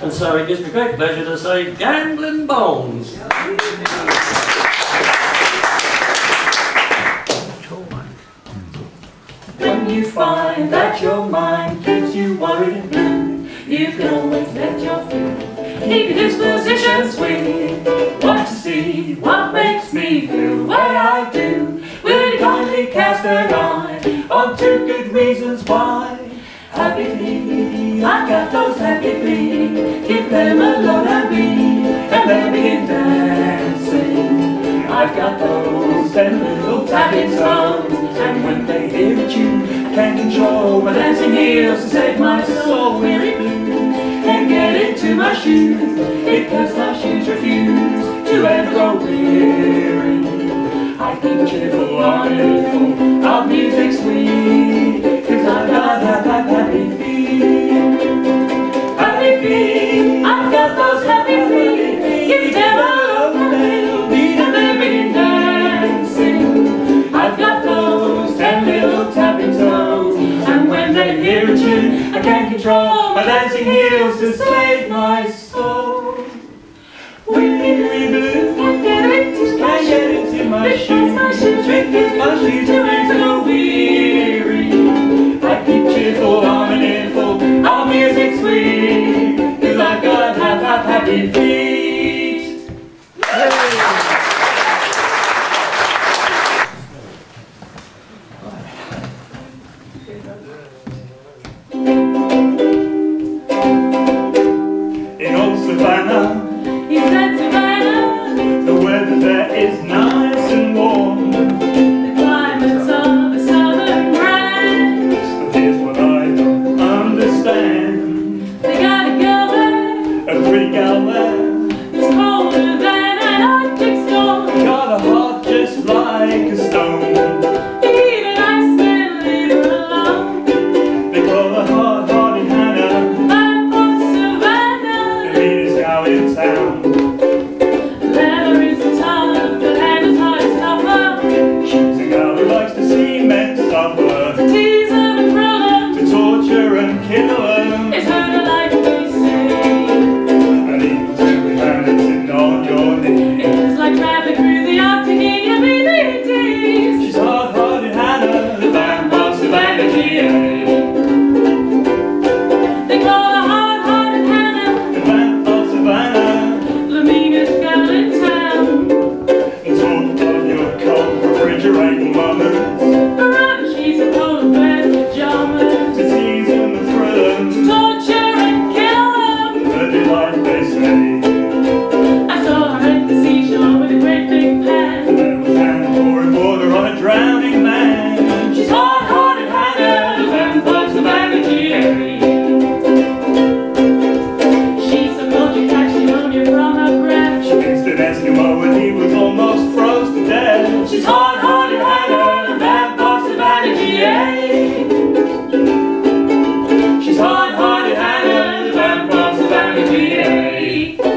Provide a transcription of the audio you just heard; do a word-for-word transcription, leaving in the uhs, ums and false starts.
And so it gives me great pleasure to say Gambling Bones. When you find that your mind keeps you worried and blue, you can always let your feet keep your disposition sweet. Want to see what makes me feel the way I do? Will you kindly cast an eye on two good reasons why? Happy feet, I've got those happy feet. Give them a load and beat, and they begin dancing. I've got those ten little tapping toes, and when they hear a tune, I can't control my dancing heels to save my soul. Weary blue, can't get into my shoes, because my shoes refuse to ever go weary. I keep cheerful, wonderful, our music sweet, cause I've got happy, happy feet. Happy feet, I've got those happy feet. Give them a little beat and they begin dancing. I've got those ten little tapping toes, and when they hear a tune, I can't control my dancing heels to save my soul. Weary blue, can't get into my shoes, because my shoes refuse my shoes to make me go weary. I keep cheerful, harmonyful, our music sweet, cause I've got happy, happy feet. In old Savannah, he said Savannah, the weather there is nice and warm. The climate's of a southern brand. But here's what I don't understand. They got a girl there, a pretty gal there, who's colder than an Arctic storm. Got a heart just like a stone. Even I still leave her alone. They call her hard-hearted Hannah, the vamp of Savannah, the meanest gal in town. Leather is tough, but Hannah's heart is tougher. She's a gal who likes to see men suffer, to tease them and thrill them, to torture and kill them. It's her delight to say, and even to be Hannah sitting on your knee. It's like traveling through the Arctic in your B B Ds. She's hard-hearted Hannah, the vamp of Savannah, G A. They call her hard-hearted Hannah, the vamp of Savannah, the meanest gal in town. And talk about your cold refrigerating moments, around she's a polar bear pajamas, to tease them and thrill them, to torture and kill them. The delight they say. I saw her at the seashore with a great big pan, and there was Hannah pouring water on a drowning man. She's hard-hearted Hannah, the vamp of Savannah, G A. She's so cold you catch pneumonia from her breath. She kissed an Eskimo when he was almost froze to death. She's hard-hearted Hannah, the vamp of Savannah, G A. She's hard-hearted Hannah, the vamp of Savannah, G A.